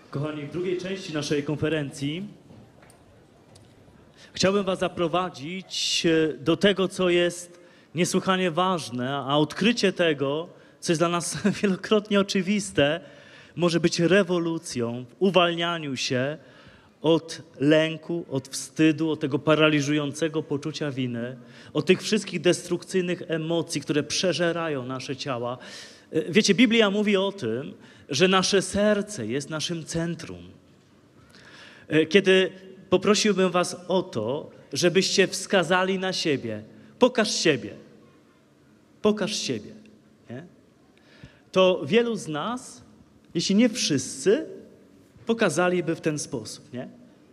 Kochani, w drugiej części naszej konferencji chciałbym Was zaprowadzić do tego, co jest niesłychanie ważne, a odkrycie tego, co jest dla nas wielokrotnie oczywiste, może być rewolucją w uwalnianiu się od lęku, od wstydu, od tego paraliżującego poczucia winy, od tych wszystkich destrukcyjnych emocji, które przeżerają nasze ciała. Wiecie, Biblia mówi o tym, że nasze serce jest naszym centrum. Kiedy poprosiłbym Was o to, żebyście wskazali na siebie, pokaż siebie, nie? To wielu z nas, jeśli nie wszyscy, pokazaliby w ten sposób, nie?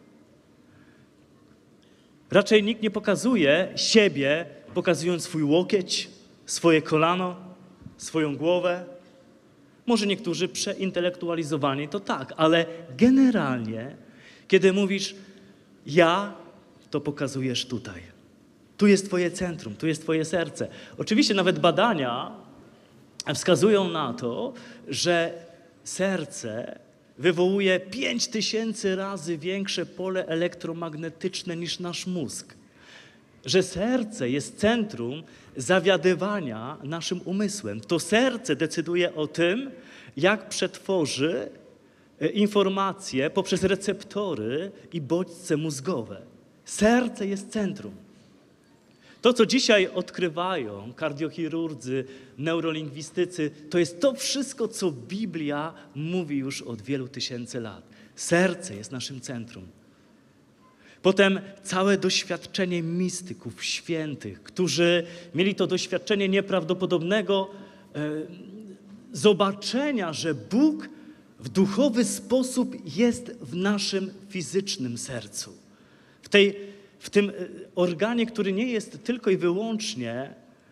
Raczej nikt nie pokazuje siebie, pokazując swój łokieć, swoje kolano, swoją głowę. Może niektórzy przeintelektualizowani to tak, ale generalnie, kiedy mówisz ja, to pokazujesz tutaj. Tu jest Twoje centrum, tu jest Twoje serce. Oczywiście nawet badania wskazują na to, że serce wywołuje 5000 razy większe pole elektromagnetyczne niż nasz mózg. Że serce jest centrum zawiadywania naszym umysłem. To serce decyduje o tym, jak przetworzy informacje poprzez receptory i bodźce mózgowe. Serce jest centrum. To, co dzisiaj odkrywają kardiochirurdzy, neurolingwistycy, to jest to wszystko, co Biblia mówi już od wielu tysięcy lat. Serce jest naszym centrum. Potem całe doświadczenie mistyków, świętych, którzy mieli to doświadczenie nieprawdopodobnego zobaczenia, że Bóg w duchowy sposób jest w naszym fizycznym sercu. W tym organie, który nie jest tylko i wyłącznie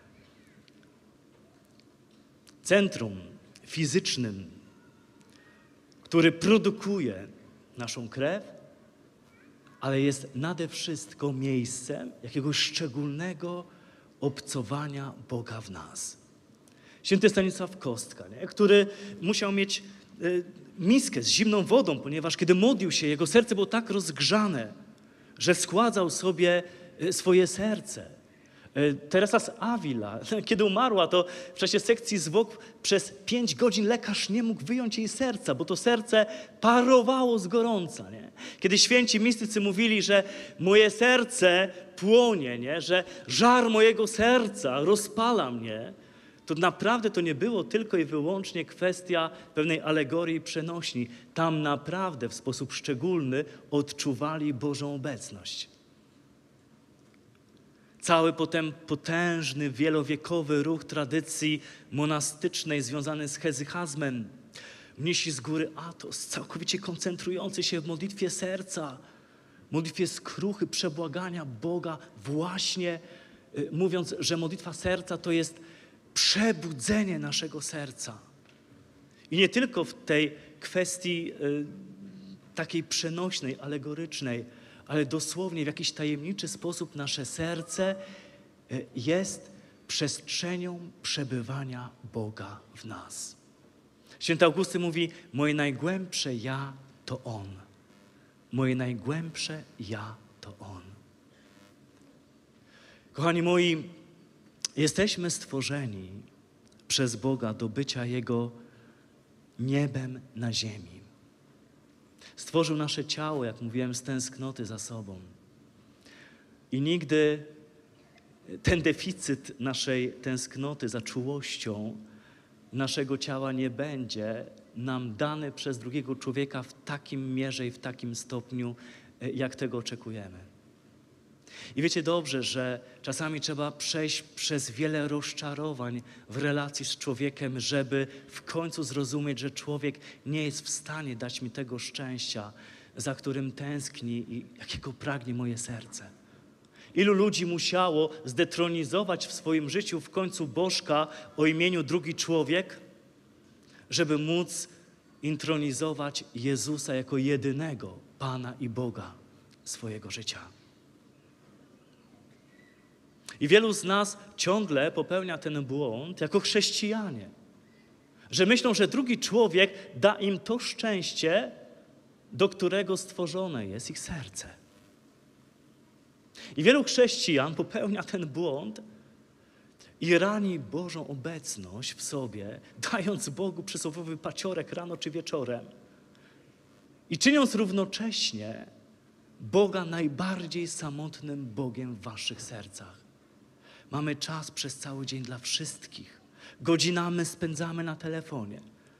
centrum fizycznym, który produkuje naszą krew, ale jest nade wszystko miejscem jakiegoś szczególnego obcowania Boga w nas. Święty Stanisław Kostka, nie? Który musiał mieć miskę z zimną wodą, ponieważ kiedy modlił się, jego serce było tak rozgrzane, że schładzał sobie swoje serce. Teresa z Avila, kiedy umarła, to w czasie sekcji zwłok przez 5 godzin lekarz nie mógł wyjąć jej serca, bo to serce parowało z gorąca. Nie? Kiedy święci mistycy mówili, że moje serce płonie, nie? Że żar mojego serca rozpala mnie, to naprawdę to nie było tylko i wyłącznie kwestia pewnej alegorii przenośni. Tam naprawdę w sposób szczególny odczuwali Bożą obecność. Cały potem potężny, wielowiekowy ruch tradycji monastycznej związany z hezychazmem. Mnisi z góry Athos, całkowicie koncentrujący się w modlitwie serca, modlitwie skruchy, przebłagania Boga, właśnie mówiąc, że modlitwa serca to jest przebudzenie naszego serca. I nie tylko w tej kwestii takiej przenośnej, alegorycznej, ale dosłownie w jakiś tajemniczy sposób nasze serce jest przestrzenią przebywania Boga w nas. Święty Augustyn mówi, moje najgłębsze ja to On. Moje najgłębsze ja to On. Kochani moi, jesteśmy stworzeni przez Boga do bycia Jego niebem na ziemi. Stworzył nasze ciało, jak mówiłem, z tęsknoty za sobą. I nigdy ten deficyt naszej tęsknoty za czułością naszego ciała nie będzie nam dany przez drugiego człowieka w takim mierze i w takim stopniu, jak tego oczekujemy. I wiecie dobrze, że czasami trzeba przejść przez wiele rozczarowań w relacji z człowiekiem, żeby w końcu zrozumieć, że człowiek nie jest w stanie dać mi tego szczęścia, za którym tęskni i jakiego pragnie moje serce. Ilu ludzi musiało zdetronizować w swoim życiu w końcu Bożka o imieniu drugi człowiek, żeby móc intronizować Jezusa jako jedynego Pana i Boga swojego życia. I wielu z nas ciągle popełnia ten błąd jako chrześcijanie. Że myślą, że drugi człowiek da im to szczęście, do którego stworzone jest ich serce. I wielu chrześcijan popełnia ten błąd i rani Bożą obecność w sobie, dając Bogu przysłowiowy paciorek rano czy wieczorem i czyniąc równocześnie Boga najbardziej samotnym Bogiem w waszych sercach. Mamy czas przez cały dzień dla wszystkich. Godzinami spędzamy na telefonie.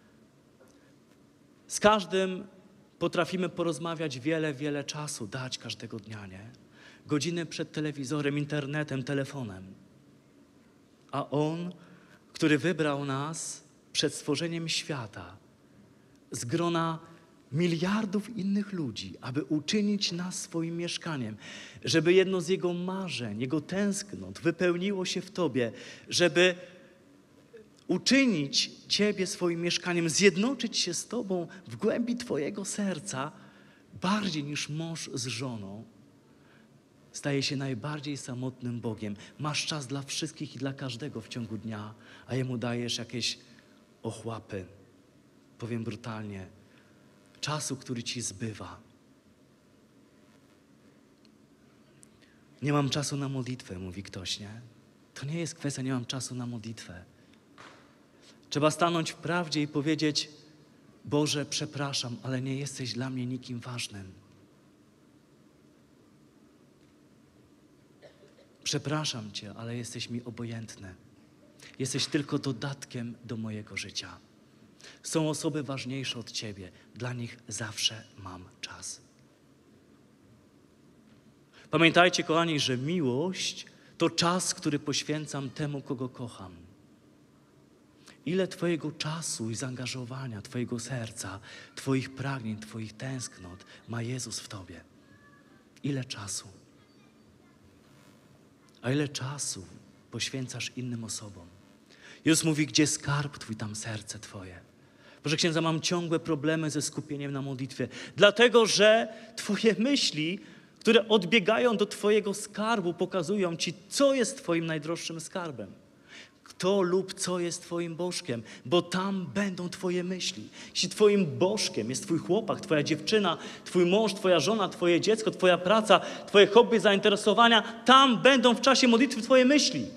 Z każdym potrafimy porozmawiać wiele czasu, dać każdego dnia, nie? Godziny przed telewizorem, internetem, telefonem. A On, który wybrał nas przed stworzeniem świata z grona miliardów innych ludzi, aby uczynić nas swoim mieszkaniem, żeby jedno z Jego marzeń, Jego tęsknot wypełniło się w Tobie, żeby uczynić Ciebie swoim mieszkaniem, zjednoczyć się z Tobą w głębi Twojego serca bardziej niż mąż z żoną, staje się najbardziej samotnym Bogiem. Masz czas dla wszystkich i dla każdego w ciągu dnia, a Jemu dajesz jakieś ochłapy, powiem brutalnie, czasu, który Ci zbywa. Nie mam czasu na modlitwę, mówi ktoś, nie? To nie jest kwestia, nie mam czasu na modlitwę. Trzeba stanąć w prawdzie i powiedzieć: Boże, przepraszam, ale nie jesteś dla mnie nikim ważnym. Przepraszam Cię, ale jesteś mi obojętny. Jesteś tylko dodatkiem do mojego życia. Są osoby ważniejsze od Ciebie. Dla nich zawsze mam czas. Pamiętajcie, kochani, że miłość to czas, który poświęcam temu, kogo kocham. Ile Twojego czasu i zaangażowania, Twojego serca, Twoich pragnień, Twoich tęsknot ma Jezus w Tobie? Ile czasu? A ile czasu poświęcasz innym osobom? Jezus mówi: gdzie skarb Twój, tam serce Twoje. Proszę księdza, mam ciągłe problemy ze skupieniem na modlitwie, dlatego że Twoje myśli, które odbiegają do Twojego skarbu, pokazują Ci, co jest Twoim najdroższym skarbem. Kto lub co jest Twoim bożkiem, bo tam będą Twoje myśli. Jeśli Twoim bożkiem jest Twój chłopak, Twoja dziewczyna, Twój mąż, Twoja żona, Twoje dziecko, Twoja praca, Twoje hobby, zainteresowania, tam będą w czasie modlitwy Twoje myśli.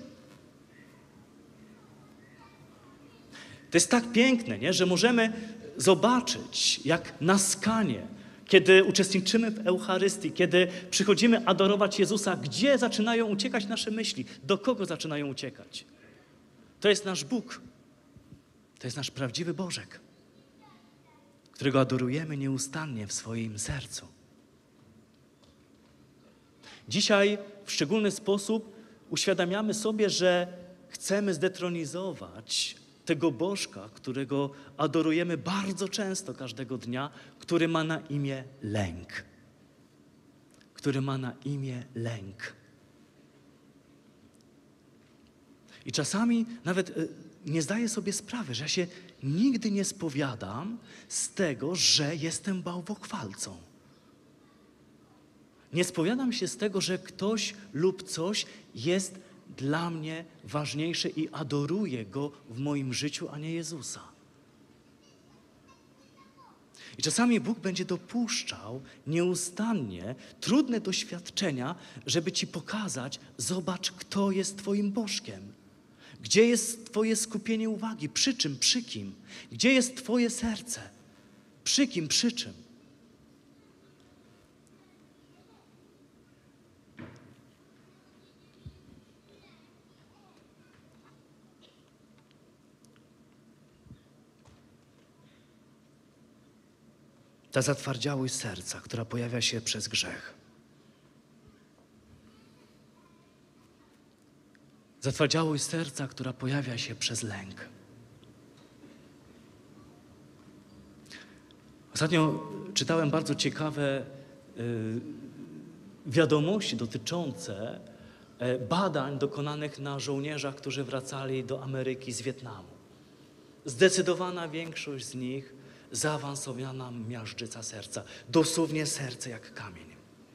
To jest tak piękne, nie? Że możemy zobaczyć, jak na skanie, kiedy uczestniczymy w Eucharystii, kiedy przychodzimy adorować Jezusa, gdzie zaczynają uciekać nasze myśli, do kogo zaczynają uciekać. To jest nasz Bóg. To jest nasz prawdziwy Bożek, którego adorujemy nieustannie w swoim sercu. Dzisiaj w szczególny sposób uświadamiamy sobie, że chcemy zdetronizować tego Bożka, którego adorujemy bardzo często każdego dnia, który ma na imię lęk. Który ma na imię lęk. I czasami nawet nie zdaję sobie sprawy, że ja się nigdy nie spowiadam z tego, że jestem bałwochwalcą. Nie spowiadam się z tego, że ktoś lub coś jest dla mnie ważniejsze i adoruję Go w moim życiu, a nie Jezusa. I czasami Bóg będzie dopuszczał nieustannie trudne doświadczenia, żeby Ci pokazać: zobacz, kto jest Twoim Bożkiem. Gdzie jest Twoje skupienie uwagi? Przy czym? Przy kim? Gdzie jest Twoje serce? Przy kim? Przy czym? Ta zatwardziałość serca, która pojawia się przez grzech. Zatwardziałość serca, która pojawia się przez lęk. Ostatnio czytałem bardzo ciekawe wiadomości dotyczące badań dokonanych na żołnierzach, którzy wracali do Ameryki z Wietnamu. Zdecydowana większość z nich zaawansowana miażdżyca serca. Dosłownie serce jak kamień.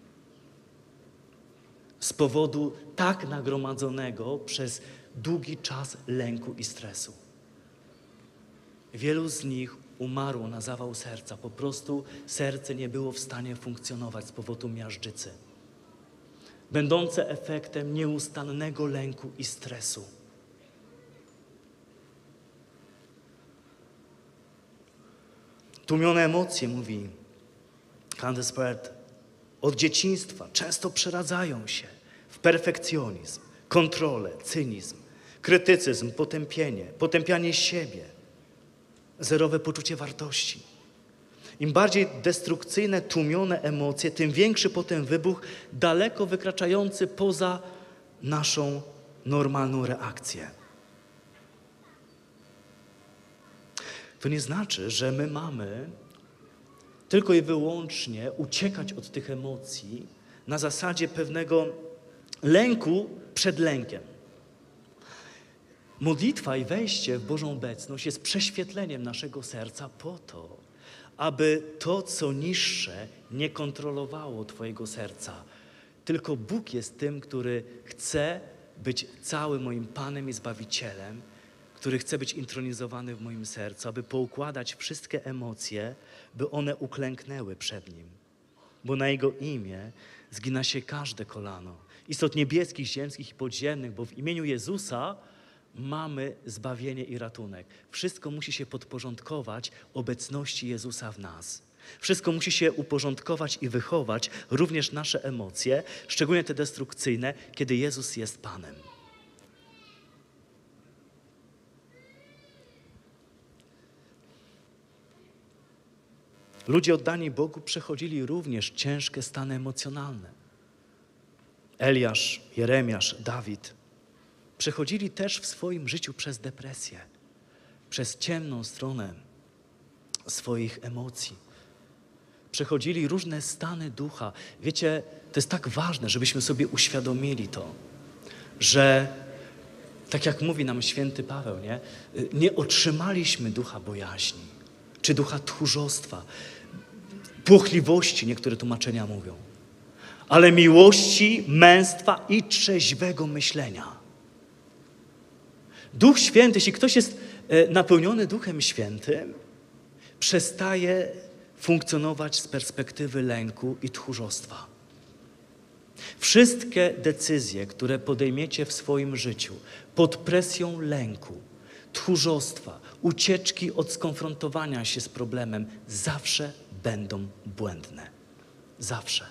Z powodu tak nagromadzonego przez długi czas lęku i stresu. Wielu z nich umarło na zawał serca. Po prostu serce nie było w stanie funkcjonować z powodu miażdżycy, będące efektem nieustannego lęku i stresu. Tłumione emocje, mówi Candace Pert, od dzieciństwa często przeradzają się w perfekcjonizm, kontrolę, cynizm, krytycyzm, potępianie siebie, zerowe poczucie wartości. Im bardziej destrukcyjne, tłumione emocje, tym większy potem wybuch, daleko wykraczający poza naszą normalną reakcję. To nie znaczy, że my mamy tylko i wyłącznie uciekać od tych emocji na zasadzie pewnego lęku przed lękiem. Modlitwa i wejście w Bożą obecność jest prześwietleniem naszego serca po to, aby to, co niższe, nie kontrolowało Twojego serca. Tylko Bóg jest tym, który chce być całym moim Panem i Zbawicielem, który chce być intronizowany w moim sercu, aby poukładać wszystkie emocje, by one uklęknęły przed Nim. Bo na Jego imię zgina się każde kolano. Istot niebieskich, ziemskich i podziemnych, bo w imieniu Jezusa mamy zbawienie i ratunek. Wszystko musi się podporządkować obecności Jezusa w nas. Wszystko musi się uporządkować i wychować, również nasze emocje, szczególnie te destrukcyjne, kiedy Jezus jest Panem. Ludzie oddani Bogu przechodzili również ciężkie stany emocjonalne. Eliasz, Jeremiasz, Dawid przechodzili też w swoim życiu przez depresję, przez ciemną stronę swoich emocji. Przechodzili różne stany ducha. Wiecie, to jest tak ważne, żebyśmy sobie uświadomili to, że tak jak mówi nam święty Paweł, nie otrzymaliśmy ducha bojaźni, czy ducha tchórzostwa, płochliwości, niektóre tłumaczenia mówią, ale miłości, męstwa i trzeźwego myślenia. Duch Święty, jeśli ktoś jest napełniony Duchem Świętym, przestaje funkcjonować z perspektywy lęku i tchórzostwa. Wszystkie decyzje, które podejmiecie w swoim życiu pod presją lęku, tchórzostwa, ucieczki od skonfrontowania się z problemem, zawsze będą błędne. Zawsze.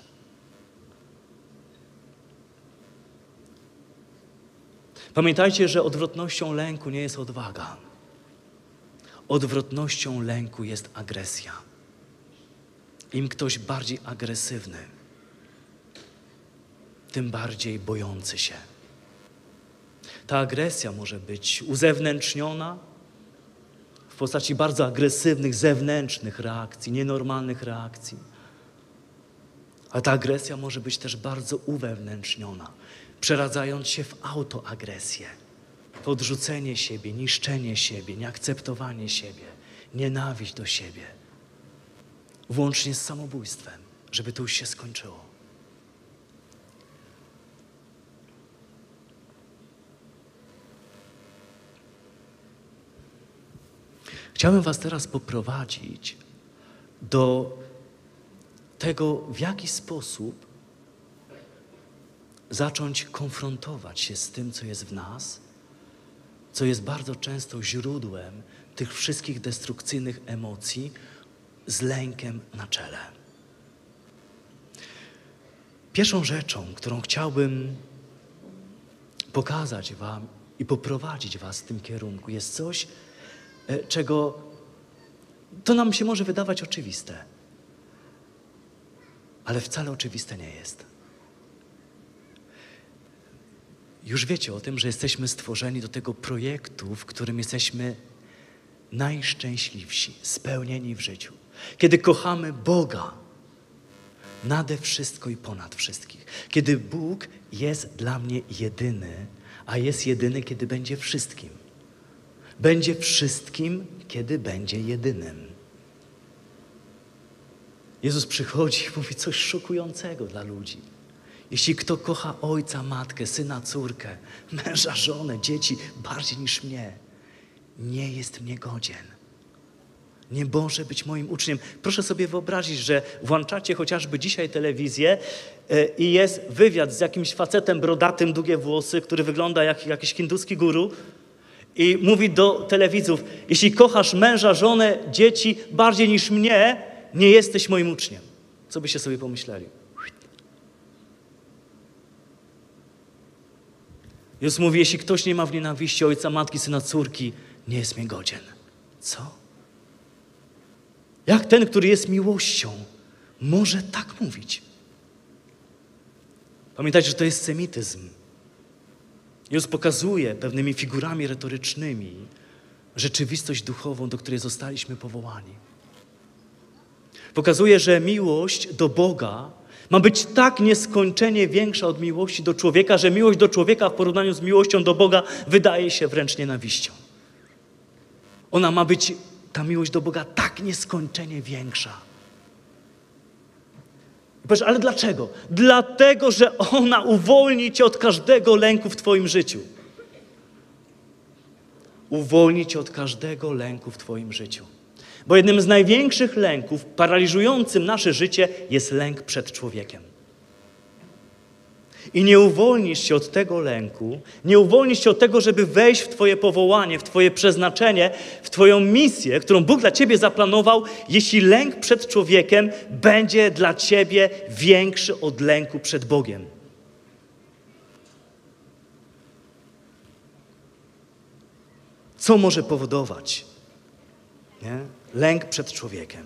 Pamiętajcie, że odwrotnością lęku nie jest odwaga. Odwrotnością lęku jest agresja. Im ktoś bardziej agresywny, tym bardziej bojący się. Ta agresja może być uzewnętrzniona w postaci bardzo agresywnych, zewnętrznych reakcji, nienormalnych reakcji. A ta agresja może być też bardzo uwewnętrzniona, przeradzając się w autoagresję. To odrzucenie siebie, niszczenie siebie, nieakceptowanie siebie, nienawiść do siebie. Włącznie z samobójstwem, żeby to już się skończyło. Chciałbym was teraz poprowadzić do tego, w jaki sposób zacząć konfrontować się z tym, co jest w nas, co jest bardzo często źródłem tych wszystkich destrukcyjnych emocji, z lękiem na czele. Pierwszą rzeczą, którą chciałbym pokazać wam i poprowadzić was w tym kierunku, jest coś, czego to nam się może wydawać oczywiste, ale wcale oczywiste nie jest. Już wiecie o tym, że jesteśmy stworzeni do tego projektu, w którym jesteśmy najszczęśliwsi, spełnieni w życiu. Kiedy kochamy Boga nade wszystko i ponad wszystkich. Kiedy Bóg jest dla mnie jedyny, a jest jedyny, kiedy będzie wszystkim. Będzie wszystkim, kiedy będzie jedynym. Jezus przychodzi i mówi coś szokującego dla ludzi. Jeśli kto kocha ojca, matkę, syna, córkę, męża, żonę, dzieci bardziej niż mnie, nie jest mnie godzien. Nie może być moim uczniem. Proszę sobie wyobrazić, że włączacie chociażby dzisiaj telewizję i jest wywiad z jakimś facetem brodatym, długie włosy, który wygląda jak jakiś hinduski guru i mówi do telewidzów: jeśli kochasz męża, żonę, dzieci bardziej niż mnie, nie jesteś moim uczniem. Co byście sobie pomyśleli? Jezus mówi: jeśli ktoś nie ma w nienawiści ojca, matki, syna, córki, nie jest mnie godzien. Co? Jak ten, który jest miłością, może tak mówić? Pamiętajcie, że to jest semityzm. Jezus pokazuje pewnymi figurami retorycznymi rzeczywistość duchową, do której zostaliśmy powołani. Pokazuje, że miłość do Boga ma być tak nieskończenie większa od miłości do człowieka, że miłość do człowieka w porównaniu z miłością do Boga wydaje się wręcz nienawiścią. Ona ma być, ta miłość do Boga, tak nieskończenie większa. Powiesz, ale dlaczego? Dlatego, że ona uwolni cię od każdego lęku w twoim życiu. Uwolni cię od każdego lęku w twoim życiu. Bo jednym z największych lęków paraliżującym nasze życie jest lęk przed człowiekiem. I nie uwolnisz się od tego lęku, nie uwolnisz się od tego, żeby wejść w twoje powołanie, w twoje przeznaczenie, w twoją misję, którą Bóg dla ciebie zaplanował, jeśli lęk przed człowiekiem będzie dla ciebie większy od lęku przed Bogiem. Co może powodować? Nie? Lęk przed człowiekiem.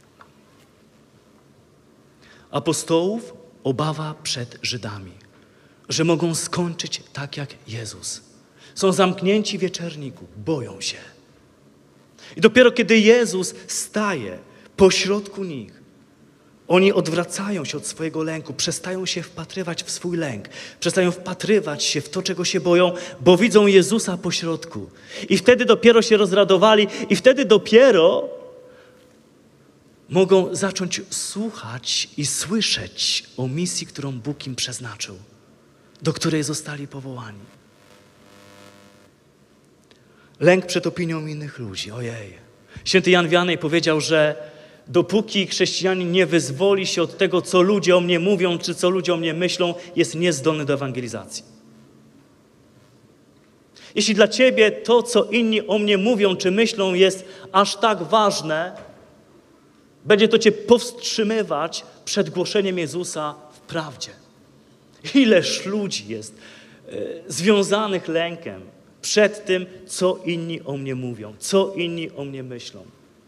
Apostołów obawa przed Żydami, że mogą skończyć tak jak Jezus. Są zamknięci w wieczerniku, boją się. I dopiero kiedy Jezus staje pośrodku nich, oni odwracają się od swojego lęku, przestają się wpatrywać w swój lęk, przestają wpatrywać się w to, czego się boją, bo widzą Jezusa pośrodku. I wtedy dopiero się rozradowali i wtedy dopiero mogą zacząć słuchać i słyszeć o misji, którą Bóg im przeznaczył, do której zostali powołani. Lęk przed opinią innych ludzi. Ojej. Święty Jan Wianej powiedział, że dopóki chrześcijanin nie wyzwoli się od tego, co ludzie o mnie mówią, czy co ludzie o mnie myślą, jest niezdolny do ewangelizacji. Jeśli dla ciebie to, co inni o mnie mówią, czy myślą, jest aż tak ważne, będzie to cię powstrzymywać przed głoszeniem Jezusa w prawdzie. Ileż ludzi jest związanych lękiem przed tym, co inni o mnie mówią, co inni o mnie myślą.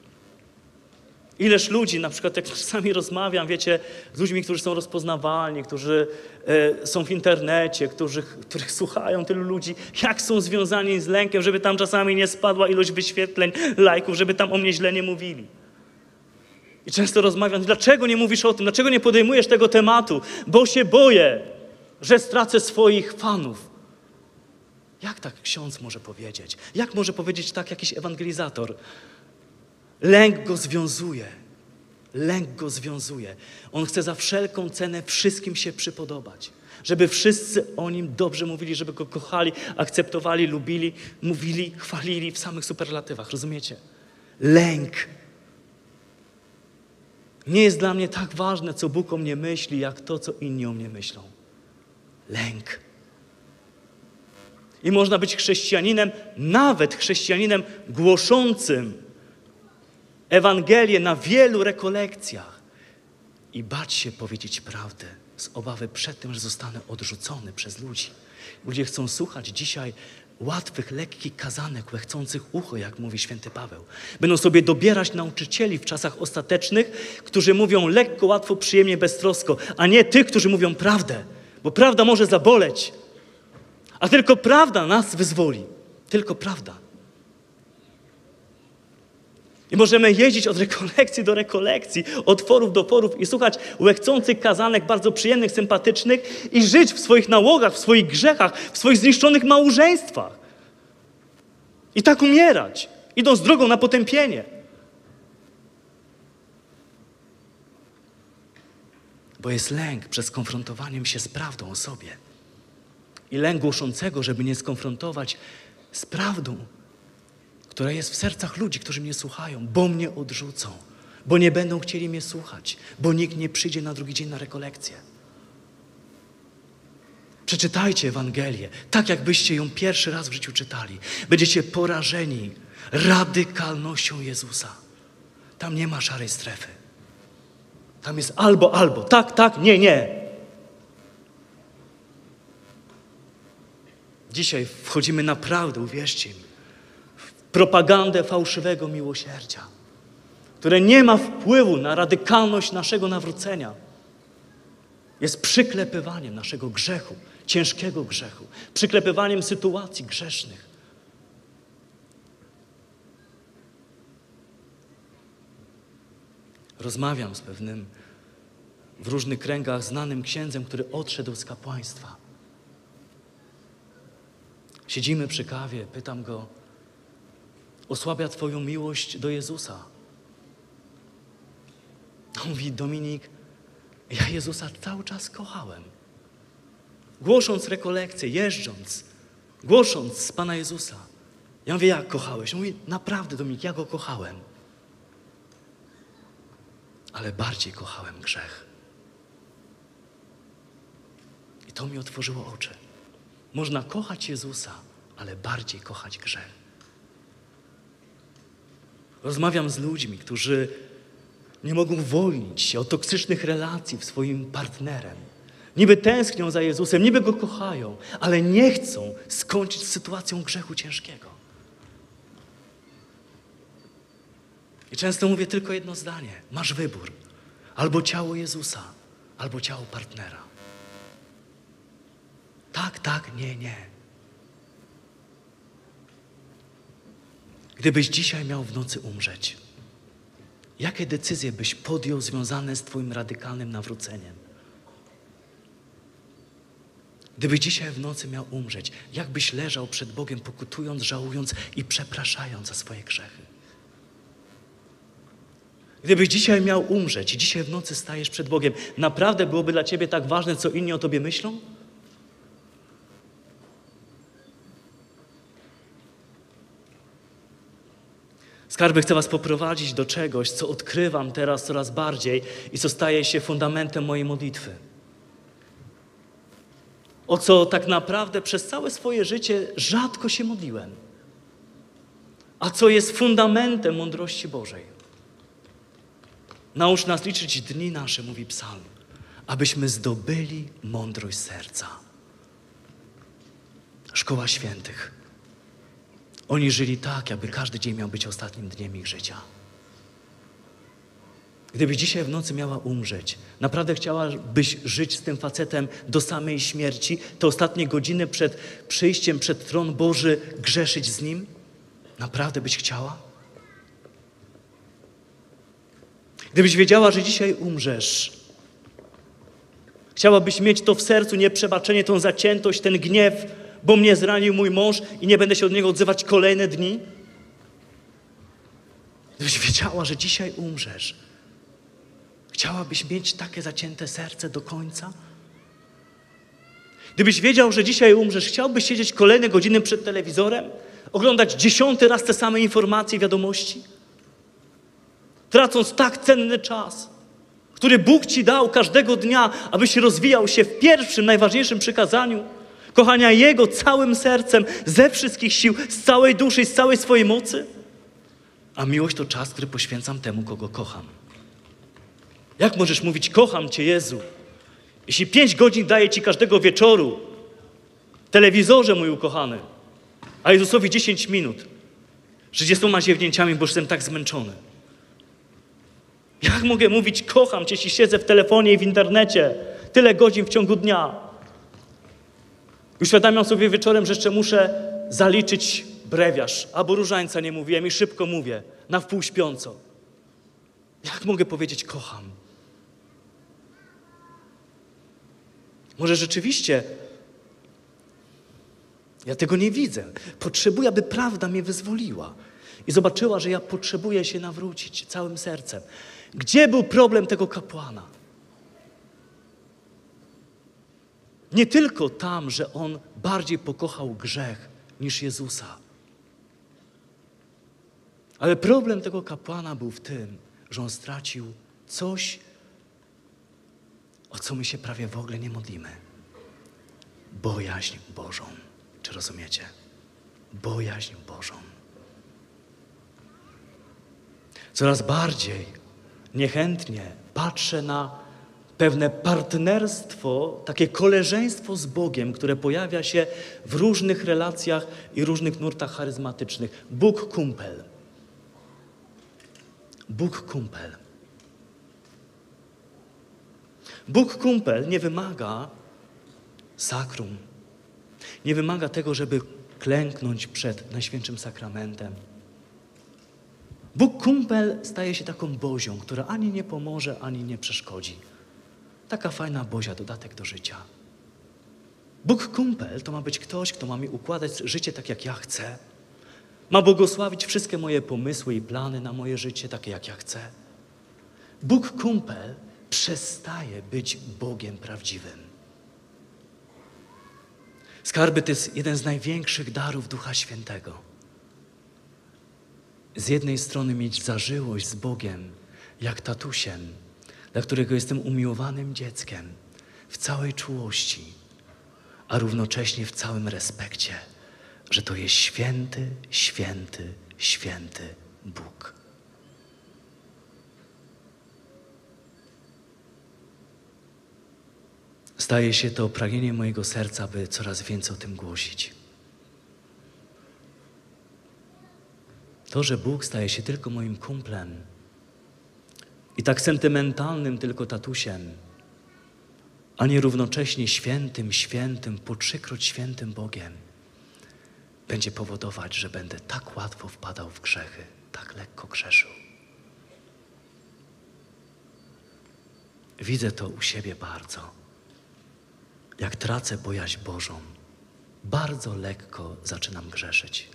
Ileż ludzi, na przykład jak czasami rozmawiam, wiecie, z ludźmi, którzy są rozpoznawalni, którzy są w internecie, których słuchają tylu ludzi, jak są związani z lękiem, żeby tam czasami nie spadła ilość wyświetleń, lajków, żeby tam o mnie źle nie mówili. I często rozmawiam, dlaczego nie mówisz o tym, dlaczego nie podejmujesz tego tematu? Bo się boję, że stracę swoich fanów. Jak tak ksiądz może powiedzieć? Jak może powiedzieć tak jakiś ewangelizator? Lęk go związuje. Lęk go związuje. On chce za wszelką cenę wszystkim się przypodobać. Żeby wszyscy o nim dobrze mówili, żeby go kochali, akceptowali, lubili, mówili, chwalili w samych superlatywach. Rozumiecie? Lęk. Nie jest dla mnie tak ważne, co Bóg o mnie myśli, jak to, co inni o mnie myślą. Lęk. I można być chrześcijaninem, nawet chrześcijaninem głoszącym Ewangelię na wielu rekolekcjach i bać się powiedzieć prawdę z obawy przed tym, że zostanę odrzucony przez ludzi. Ludzie chcą słuchać dzisiaj łatwych, lekkich kazanek, łechcących ucho, jak mówi święty Paweł. Będą sobie dobierać nauczycieli w czasach ostatecznych, którzy mówią lekko, łatwo, przyjemnie, beztrosko, a nie tych, którzy mówią prawdę, bo prawda może zaboleć, a tylko prawda nas wyzwoli. Tylko prawda. I możemy jeździć od rekolekcji do rekolekcji, od forów do forów i słuchać łechcących kazanek, bardzo przyjemnych, sympatycznych i żyć w swoich nałogach, w swoich grzechach, w swoich zniszczonych małżeństwach. I tak umierać, idąc drogą na potępienie. Bo jest lęk przed skonfrontowaniem się z prawdą o sobie. I lęk głoszącego, żeby nie skonfrontować z prawdą, która jest w sercach ludzi, którzy mnie słuchają, bo mnie odrzucą, bo nie będą chcieli mnie słuchać, bo nikt nie przyjdzie na drugi dzień na rekolekcję. Przeczytajcie Ewangelię, tak jakbyście ją pierwszy raz w życiu czytali. Będziecie porażeni radykalnością Jezusa. Tam nie ma szarej strefy. Tam jest albo, tak, nie. Dzisiaj wchodzimy naprawdę, uwierzcie mi, w propagandę fałszywego miłosierdzia, które nie ma wpływu na radykalność naszego nawrócenia. Jest przyklepywaniem naszego grzechu, ciężkiego grzechu, przyklepywaniem sytuacji grzesznych. Rozmawiam z pewnym w różnych kręgach znanym księdzem, który odszedł z kapłaństwa. Siedzimy przy kawie, pytam go, osłabia Twoją miłość do Jezusa? On mówi, Dominik, ja Jezusa cały czas kochałem. Głosząc rekolekcje, jeżdżąc, głosząc Pana Jezusa. Ja mówię, jak kochałeś? On mówi, naprawdę Dominik, ja Go kochałem. Ale bardziej kochałem grzech. I to mi otworzyło oczy. Można kochać Jezusa, ale bardziej kochać grzech. Rozmawiam z ludźmi, którzy nie mogą uwolnić się od toksycznych relacji z swoim partnerem. Niby tęsknią za Jezusem, niby Go kochają, ale nie chcą skończyć z sytuacją grzechu ciężkiego. I często mówię tylko jedno zdanie. Masz wybór. Albo ciało Jezusa, albo ciało partnera. Tak, nie. Gdybyś dzisiaj miał w nocy umrzeć, jakie decyzje byś podjął związane z Twoim radykalnym nawróceniem? Gdybyś dzisiaj w nocy miał umrzeć, jak byś leżał przed Bogiem, pokutując, żałując i przepraszając za swoje grzechy? Gdybyś dzisiaj miał umrzeć i dzisiaj w nocy stajesz przed Bogiem, naprawdę byłoby dla Ciebie tak ważne, co inni o Tobie myślą? Skarby, chcę Was poprowadzić do czegoś, co odkrywam teraz coraz bardziej i co staje się fundamentem mojej modlitwy. O co tak naprawdę przez całe swoje życie rzadko się modliłem. A co jest fundamentem mądrości Bożej. Naucz nas liczyć dni nasze, mówi Psalm, abyśmy zdobyli mądrość serca. Szkoła świętych. Oni żyli tak, jakby każdy dzień miał być ostatnim dniem ich życia. Gdybyś dzisiaj w nocy miała umrzeć, naprawdę chciałabyś żyć z tym facetem do samej śmierci, te ostatnie godziny przed przyjściem przed tron Boży grzeszyć z Nim? Naprawdę byś chciała? Gdybyś wiedziała, że dzisiaj umrzesz, chciałabyś mieć to w sercu, nieprzebaczenie, tą zaciętość, ten gniew, bo mnie zranił mój mąż i nie będę się od niego odzywać kolejne dni? Gdybyś wiedziała, że dzisiaj umrzesz, chciałabyś mieć takie zacięte serce do końca? Gdybyś wiedział, że dzisiaj umrzesz, chciałbyś siedzieć kolejne godziny przed telewizorem, oglądać 10. raz te same informacje i wiadomości? Tracąc tak cenny czas, który Bóg Ci dał każdego dnia, abyś rozwijał się w pierwszym, najważniejszym przykazaniu, kochania Jego całym sercem, ze wszystkich sił, z całej duszy i z całej swojej mocy. A miłość to czas, który poświęcam temu, kogo kocham. Jak możesz mówić, kocham Cię, Jezu, jeśli 5 godzin daję Ci każdego wieczoru w telewizorze, mój ukochany, a Jezusowi 10 minut, 30 ziewnięciami, bo jestem tak zmęczony. Jak mogę mówić, kocham Cię, jeśli siedzę w telefonie i w internecie tyle godzin w ciągu dnia? Uświadamiam sobie wieczorem, że jeszcze muszę zaliczyć brewiarz, albo różańca nie mówiłem i szybko mówię, na wpół śpiąco. Jak mogę powiedzieć, kocham? Może rzeczywiście ja tego nie widzę. Potrzebuję, aby prawda mnie wyzwoliła i zobaczyła, że ja potrzebuję się nawrócić całym sercem. Gdzie był problem tego kapłana? Nie tylko tam, że on bardziej pokochał grzech niż Jezusa. Ale problem tego kapłana był w tym, że on stracił coś, o co my się prawie w ogóle nie modlimy. Bojaźń Bożą. Czy rozumiecie? Bojaźń Bożą. Coraz bardziej niechętnie patrzę na pewne partnerstwo, takie koleżeństwo z Bogiem, które pojawia się w różnych relacjach i różnych nurtach charyzmatycznych. Bóg kumpel. Bóg kumpel. Bóg kumpel nie wymaga sakrum. Nie wymaga tego, żeby klęknąć przed Najświętszym Sakramentem. Bóg kumpel staje się taką bozią, która ani nie pomoże, ani nie przeszkodzi. Taka fajna bozia, dodatek do życia. Bóg kumpel to ma być ktoś, kto ma mi układać życie tak, jak ja chcę. Ma błogosławić wszystkie moje pomysły i plany na moje życie, takie jak ja chcę. Bóg kumpel przestaje być Bogiem prawdziwym. Skarby to jest jeden z największych darów Ducha Świętego. Z jednej strony mieć zażyłość z Bogiem, jak tatusiem, dla którego jestem umiłowanym dzieckiem, w całej czułości, a równocześnie w całym respekcie, że to jest święty, święty, święty Bóg. Staje się to pragnieniem mojego serca, by coraz więcej o tym głosić. To, że Bóg staje się tylko moim kumplem i tak sentymentalnym tylko tatusiem, a nie równocześnie świętym, świętym, po trzykroć świętym Bogiem, będzie powodować, że będę tak łatwo wpadał w grzechy, tak lekko grzeszył. Widzę to u siebie bardzo. Jak tracę bojaźń Bożą, bardzo lekko zaczynam grzeszyć.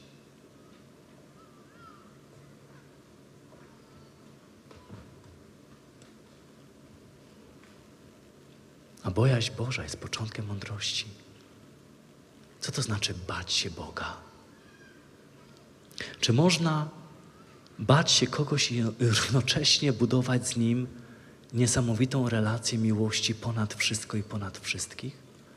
A bojaźń Boża jest początkiem mądrości. Co to znaczy bać się Boga? Czy można bać się kogoś i równocześnie budować z Nim niesamowitą relację miłości ponad wszystko i ponad wszystkich?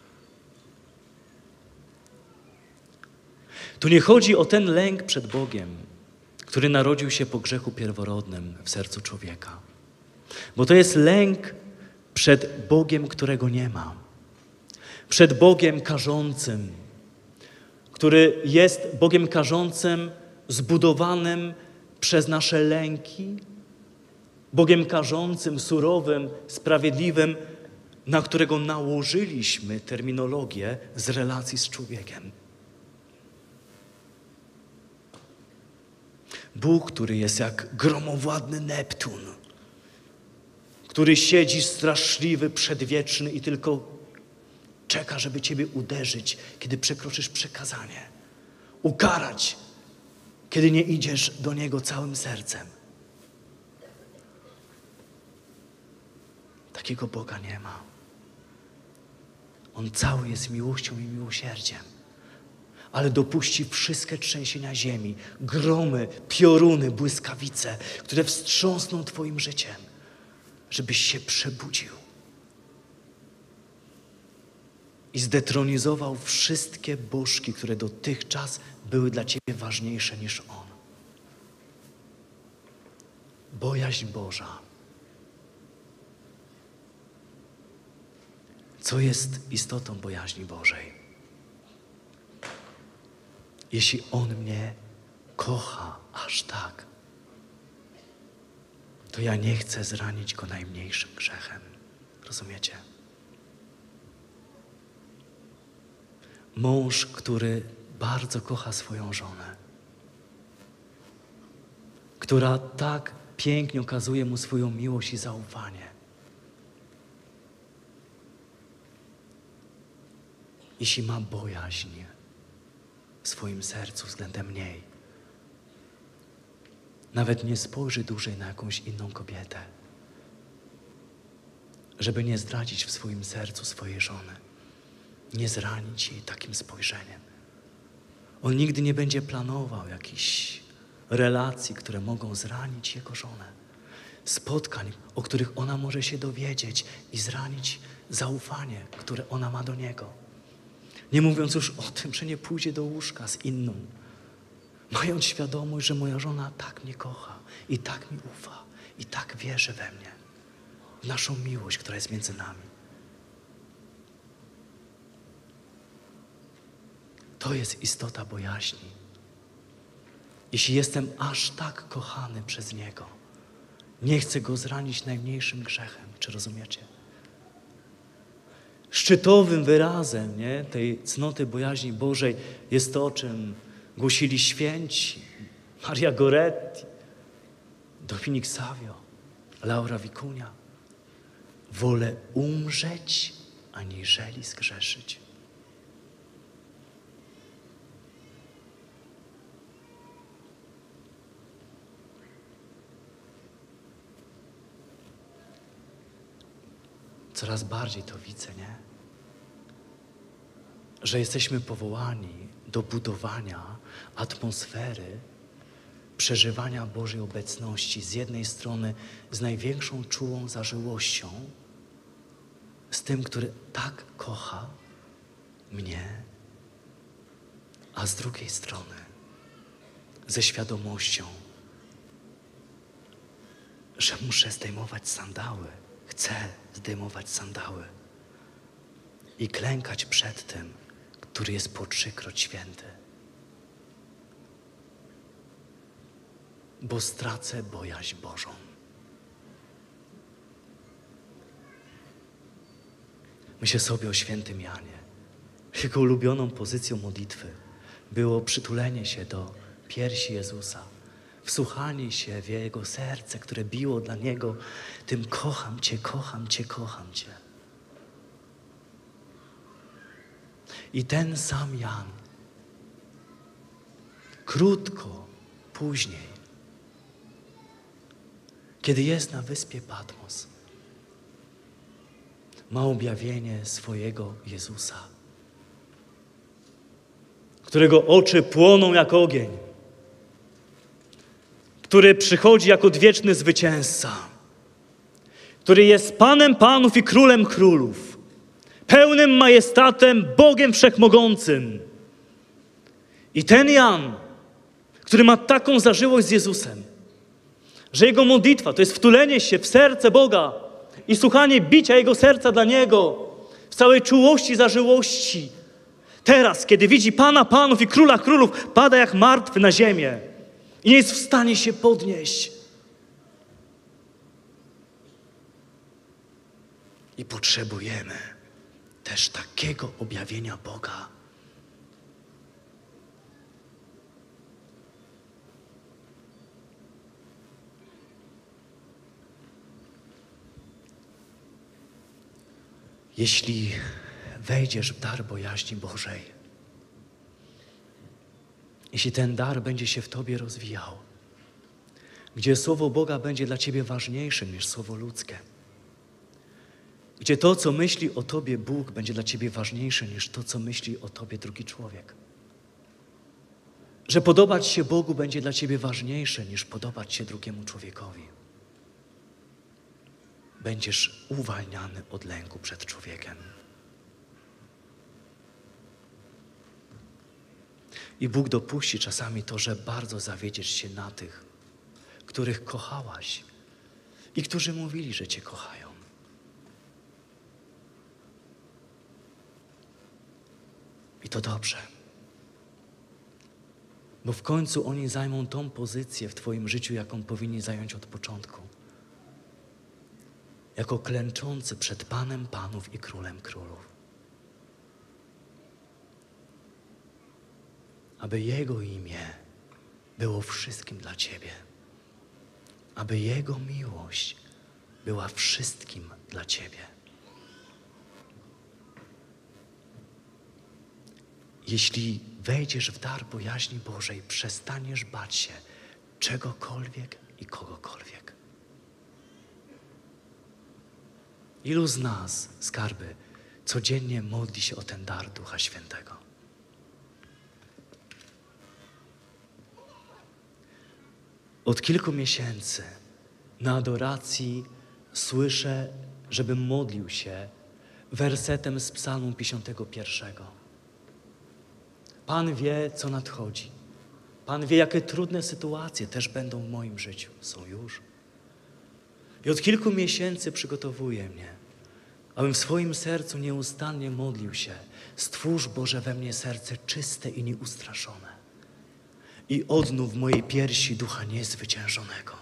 Tu nie chodzi o ten lęk przed Bogiem, który narodził się po grzechu pierworodnym w sercu człowieka. Bo to jest lęk przed Bogiem, którego nie ma. Przed Bogiem karzącym, który jest Bogiem karzącym zbudowanym przez nasze lęki, Bogiem karzącym, surowym, sprawiedliwym, na którego nałożyliśmy terminologię z relacji z człowiekiem. Bóg, który jest jak gromowładny Neptun, który siedzi straszliwy, przedwieczny i tylko czeka, żeby Ciebie uderzyć, kiedy przekroczysz przekazanie. Ukarać, kiedy nie idziesz do Niego całym sercem. Takiego Boga nie ma. On cały jest miłością i miłosierdziem. Ale dopuści wszystkie trzęsienia ziemi, gromy, pioruny, błyskawice, które wstrząsną Twoim życiem, żebyś się przebudził i zdetronizował wszystkie bożki, które dotychczas były dla Ciebie ważniejsze niż On. Bojaźń Boża. Co jest istotą bojaźni Bożej? Jeśli On mnie kocha aż tak, to ja nie chcę zranić Go najmniejszym grzechem. Rozumiecie? Mąż, który bardzo kocha swoją żonę, która tak pięknie okazuje mu swoją miłość i zaufanie. Jeśli ma bojaźń w swoim sercu względem niej, nawet nie spojrzy dłużej na jakąś inną kobietę, żeby nie zdradzić w swoim sercu swojej żony, nie zranić jej takim spojrzeniem. On nigdy nie będzie planował jakichś relacji, które mogą zranić jego żonę, spotkań, o których ona może się dowiedzieć i zranić zaufanie, które ona ma do niego. Nie mówiąc już o tym, że nie pójdzie do łóżka z inną, mając świadomość, że moja żona tak mnie kocha i tak mi ufa i tak wierzy we mnie, w naszą miłość, która jest między nami. To jest istota bojaźni. Jeśli jestem aż tak kochany przez Niego, nie chcę Go zranić najmniejszym grzechem. Czy rozumiecie? Szczytowym wyrazem tej cnoty bojaźni Bożej jest to, o czym głosili święci Maria Goretti, Dominik Savio, Laura Wikunia. Wolę umrzeć, aniżeli zgrzeszyć. Coraz bardziej to widzę, nie? Że jesteśmy powołani do budowania atmosfery przeżywania Bożej obecności z jednej strony z największą czułą zażyłością, z tym, który tak kocha mnie, a z drugiej strony ze świadomością, że muszę zdejmować sandały, chcę zdejmować sandały i klękać przed tym, który jest po 3-kroć święty. Bo stracę bojaźń Bożą. Myślę sobie o świętym Janie. Jego ulubioną pozycją modlitwy było przytulenie się do piersi Jezusa, wsłuchanie się w Jego serce, które biło dla Niego tym kocham Cię, kocham Cię, kocham Cię. I ten sam Jan krótko później, kiedy jest na wyspie Patmos, ma objawienie swojego Jezusa, którego oczy płoną jak ogień, który przychodzi jako odwieczny zwycięzca, który jest Panem Panów i Królem Królów, pełnym majestatem, Bogiem Wszechmogącym. I ten Jan, który ma taką zażyłość z Jezusem, że jego modlitwa to jest wtulenie się w serce Boga i słuchanie bicia Jego serca dla Niego w całej czułości, zażyłości. Teraz, kiedy widzi Pana Panów i Króla Królów, pada jak martwy na ziemię i nie jest w stanie się podnieść. I potrzebujemy też takiego objawienia Boga. Jeśli wejdziesz w dar bojaźni Bożej, jeśli ten dar będzie się w Tobie rozwijał, gdzie Słowo Boga będzie dla Ciebie ważniejsze niż Słowo ludzkie, gdzie to, co myśli o Tobie Bóg, będzie dla Ciebie ważniejsze niż to, co myśli o Tobie drugi człowiek, że podobać się Bogu będzie dla Ciebie ważniejsze niż podobać się drugiemu człowiekowi, będziesz uwalniany od lęku przed człowiekiem. I Bóg dopuści czasami to, że bardzo zawiedziesz się na tych, których kochałaś i którzy mówili, że Cię kochają. I to dobrze. Bo w końcu oni zajmą tą pozycję w Twoim życiu, jaką powinni zająć od początku. Jako klęczący przed Panem Panów i Królem Królów. Aby Jego imię było wszystkim dla Ciebie. Aby Jego miłość była wszystkim dla Ciebie. Jeśli wejdziesz w dar bojaźni Bożej, przestaniesz bać się czegokolwiek i kogokolwiek. Ilu z nas, skarby, codziennie modli się o ten dar Ducha Świętego? Od kilku miesięcy na adoracji słyszę, żebym modlił się wersetem z Psalmu 51. Pan wie, co nadchodzi. Pan wie, jakie trudne sytuacje też będą w moim życiu. Są już. I od kilku miesięcy przygotowuje mnie, abym w swoim sercu nieustannie modlił się: stwórz, Boże, we mnie serce czyste i nieustraszone i odnów w mojej piersi ducha niezwyciężonego.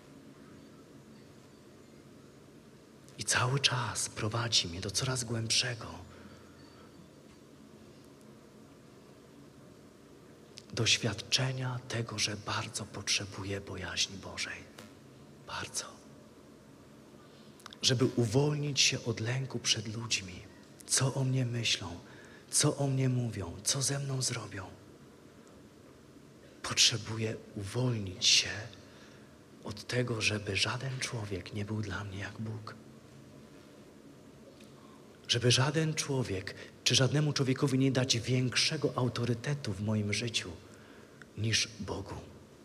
I cały czas prowadzi mnie do coraz głębszego doświadczenia tego, że bardzo potrzebuję bojaźni Bożej. Bardzo. Żeby uwolnić się od lęku przed ludźmi. Co o mnie myślą, co o mnie mówią, co ze mną zrobią. Potrzebuję uwolnić się od tego, żeby żaden człowiek nie był dla mnie jak Bóg. Żeby żaden człowiek, czy żadnemu człowiekowi nie dać większego autorytetu w moim życiu niż Bogu.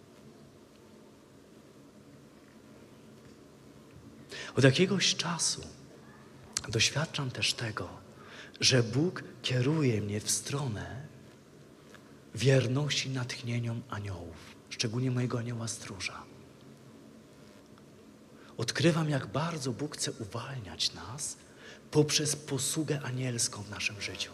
Od jakiegoś czasu doświadczam też tego, że Bóg kieruje mnie w stronę wierności natchnieniom aniołów, szczególnie mojego anioła stróża. Odkrywam, jak bardzo Bóg chce uwalniać nas poprzez posługę anielską w naszym życiu.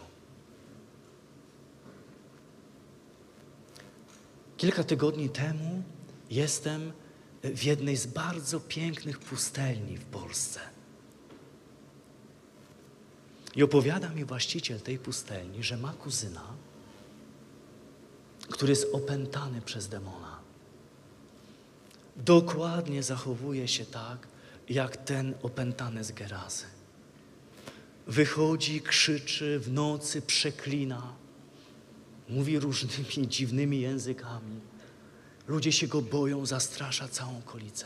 Kilka tygodni temu jestem w jednej z bardzo pięknych pustelni w Polsce. I opowiada mi właściciel tej pustelni, że ma kuzyna, który jest opętany przez demona. Dokładnie zachowuje się tak, jak ten opętany z Gerazy. Wychodzi, krzyczy w nocy, przeklina, mówi różnymi dziwnymi językami. Ludzie się go boją, zastrasza całą okolicę.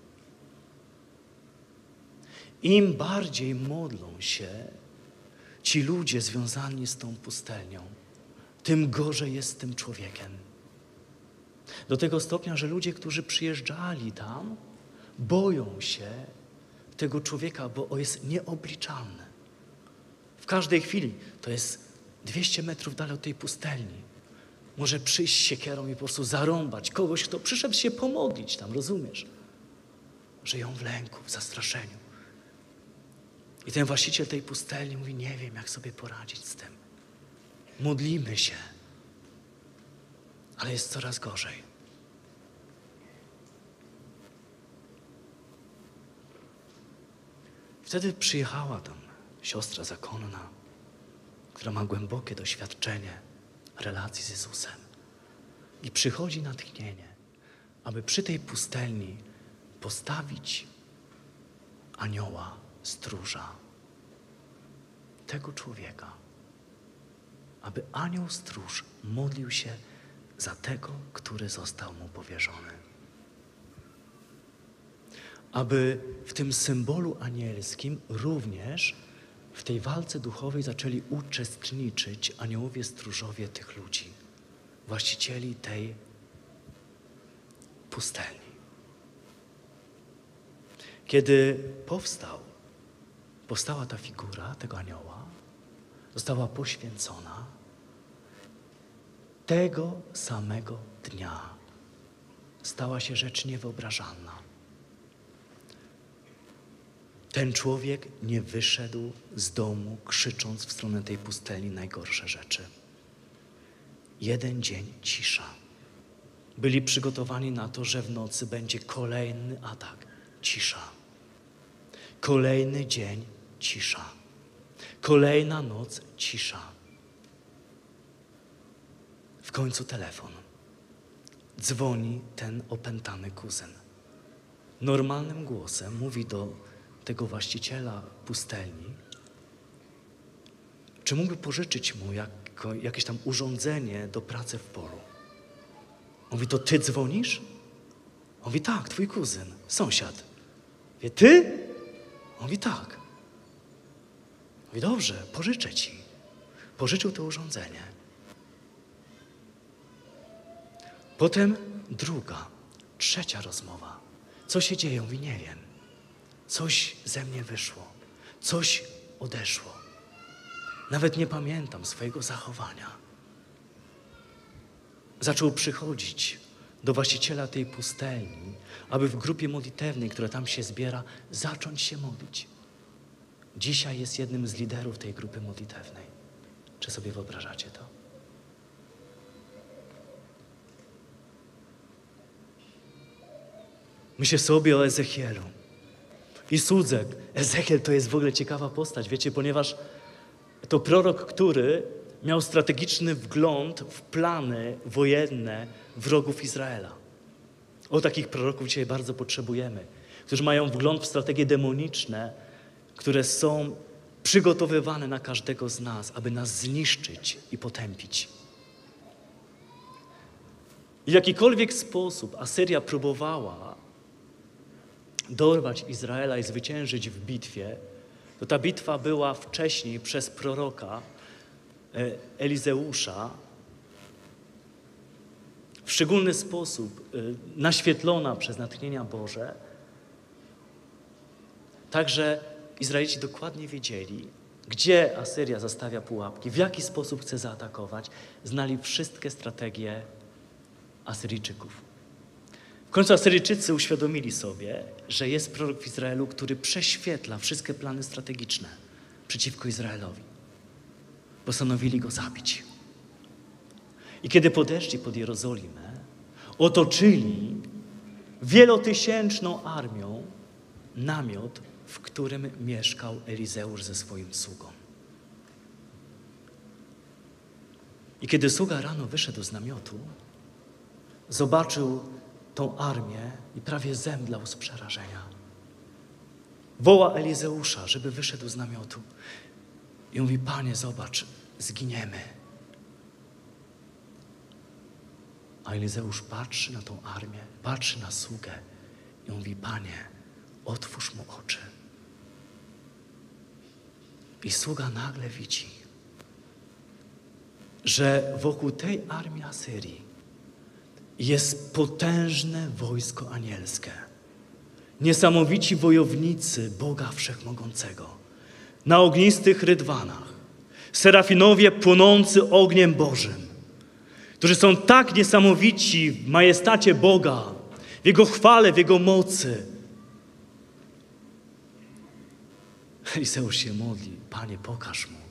Im bardziej modlą się ci ludzie związani z tą pustelnią, tym gorzej jest z tym człowiekiem. Do tego stopnia, że ludzie, którzy przyjeżdżali tam, boją się tego człowieka, bo on jest nieobliczalny. W każdej chwili, to jest 200 metrów dalej od tej pustelni, może przyjść siekierą i po prostu zarąbać kogoś, kto przyszedł się pomodlić tam, rozumiesz? Żyją w lęku, w zastraszeniu. I ten właściciel tej pustelni mówi: nie wiem, jak sobie poradzić z tym. Modlimy się, ale jest coraz gorzej. Wtedy przyjechała tam siostra zakonna, która ma głębokie doświadczenie relacji z Jezusem. I przychodzi natchnienie, aby przy tej pustelni postawić anioła, stróża, tego człowieka. Aby anioł stróż modlił się za tego, który został mu powierzony. Aby w tym symbolu anielskim również w tej walce duchowej zaczęli uczestniczyć aniołowie stróżowie tych ludzi, właścicieli tej pustelni. Kiedy powstała ta figura tego anioła, została poświęcona, tego samego dnia stała się rzecz niewyobrażalna. Ten człowiek nie wyszedł z domu, krzycząc w stronę tej pustelni najgorsze rzeczy. 1 dzień cisza. Byli przygotowani na to, że w nocy będzie kolejny atak. Cisza. Kolejny dzień cisza. Kolejna noc cisza. W końcu telefon. Dzwoni ten opętany kuzyn. Normalnym głosem mówi do tego właściciela pustelni, czy mógłby pożyczyć mu jakieś tam urządzenie do pracy w polu. On mówi: to ty dzwonisz? On mówi: tak, twój kuzyn, sąsiad. Wie: ty? On mówi: tak. On mówi: dobrze, pożyczę ci. Pożyczył to urządzenie. Potem druga, Trzecia rozmowa. Co się dzieje? Mówi, nie wiem. Coś ze mnie wyszło. Coś odeszło. Nawet nie pamiętam swojego zachowania. Zaczął przychodzić do właściciela tej pustelni, aby w grupie modlitewnej, która tam się zbiera, zacząć się modlić. Dzisiaj jest jednym z liderów tej grupy modlitewnej. Czy sobie wyobrażacie to? Myślę sobie o Ezechielu i Sudzek. Ezechiel to jest w ogóle ciekawa postać, wiecie, ponieważ to prorok, który miał strategiczny wgląd w plany wojenne wrogów Izraela. O takich proroków dzisiaj bardzo potrzebujemy, którzy mają wgląd w strategie demoniczne, które są przygotowywane na każdego z nas, aby nas zniszczyć i potępić. I w jakikolwiek sposób Asyria próbowała dorwać Izraela i zwyciężyć w bitwie, to ta bitwa była wcześniej przez proroka Elizeusza w szczególny sposób naświetlona przez natchnienia Boże. Także Izraelici dokładnie wiedzieli, gdzie Asyria zastawia pułapki, w jaki sposób chce zaatakować. Znali wszystkie strategie Asyryjczyków. W końcu Asyryjczycy uświadomili sobie, że jest prorok w Izraelu, który prześwietla wszystkie plany strategiczne przeciwko Izraelowi. Postanowili go zabić. I kiedy podeszli pod Jerozolimę, otoczyli wielotysięczną armią namiot, w którym mieszkał Elizeusz ze swoim sługą. I kiedy sługa rano wyszedł z namiotu, zobaczył tą armię i prawie zemdlał z przerażenia. Woła Elizeusza, żeby wyszedł z namiotu. I mówi, Panie, zobacz, zginiemy. A Elizeusz patrzy na tą armię, patrzy na sługę i mówi, Panie, otwórz mu oczy. I sługa nagle widzi, że wokół tej armii Asyrii jest potężne wojsko anielskie. Niesamowici wojownicy Boga Wszechmogącego. Na ognistych rydwanach. Serafinowie płonący ogniem Bożym. Którzy są tak niesamowici w majestacie Boga, w Jego chwale, w Jego mocy. Elizeusz się modli, Panie, pokaż mu,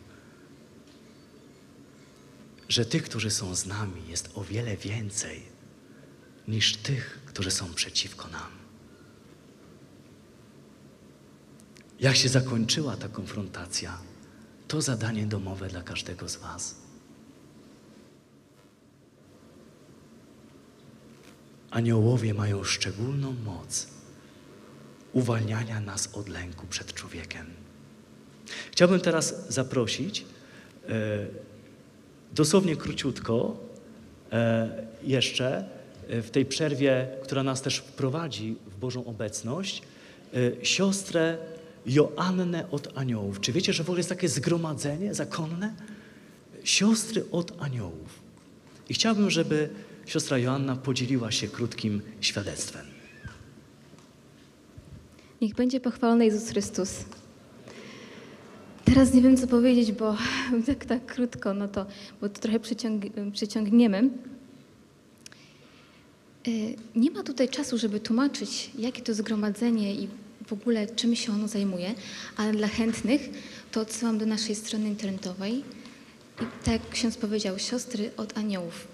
że tych, którzy są z nami, jest o wiele więcej niż tych, którzy są przeciwko nam. Jak się zakończyła ta konfrontacja, to zadanie domowe dla każdego z was. Aniołowie mają szczególną moc uwalniania nas od lęku przed człowiekiem. Chciałbym teraz zaprosić dosłownie króciutko jeszcze w tej przerwie, która nas też wprowadzi w Bożą obecność, siostrę Joannę od aniołów. Czy wiecie, że w ogóle jest takie zgromadzenie zakonne? Siostry od aniołów. I chciałbym, żeby siostra Joanna podzieliła się krótkim świadectwem. Niech będzie pochwalony Jezus Chrystus. Teraz nie wiem, co powiedzieć, bo tak krótko, bo to trochę przeciągniemy. Nie ma tutaj czasu, żeby tłumaczyć, jakie to zgromadzenie i w ogóle czym się ono zajmuje, ale dla chętnych to odsyłam do naszej strony internetowej. I tak jak ksiądz powiedział, siostry od aniołów.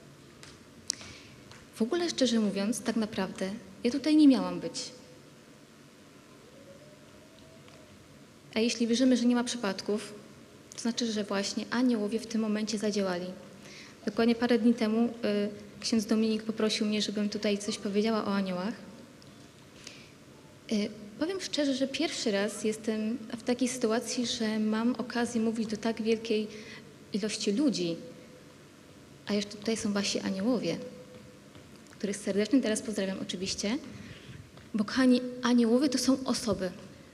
W ogóle, szczerze mówiąc, tak naprawdę, ja tutaj nie miałam być. A jeśli wierzymy, że nie ma przypadków, to znaczy, że właśnie aniołowie w tym momencie zadziałali. Dokładnie parę dni temu ksiądz Dominik poprosił mnie, żebym tutaj coś powiedziała o aniołach. Powiem szczerze, że pierwszy raz jestem w takiej sytuacji, że mam okazję mówić do tak wielkiej ilości ludzi, a jeszcze tutaj są wasi aniołowie, których serdecznie teraz pozdrawiam oczywiście, bo kochani, aniołowie to są osoby.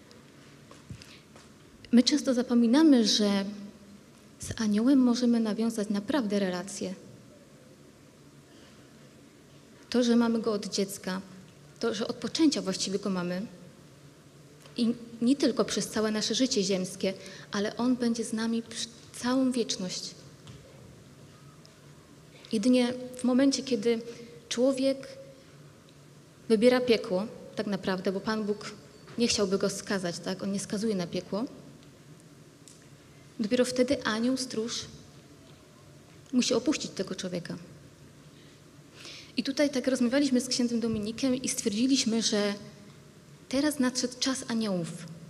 My często zapominamy, że z aniołem możemy nawiązać naprawdę relacje. to, że mamy Go od dziecka, to, że od poczęcia właściwie Go mamy i nie tylko przez całe nasze życie ziemskie, ale On będzie z nami przez całą wieczność. Jedynie w momencie, kiedy człowiek wybiera piekło, tak naprawdę, bo Pan Bóg nie chciałby go skazać, tak? On nie skazuje na piekło. Dopiero wtedy anioł, stróż musi opuścić tego człowieka. I tutaj tak rozmawialiśmy z księdzem Dominikiem i stwierdziliśmy, że teraz nadszedł czas aniołów.